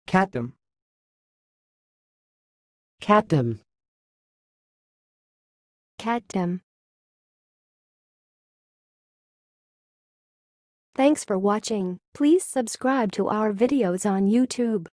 catdom, catdom, catdom. Thanks for watching. Please subscribe to our videos on YouTube.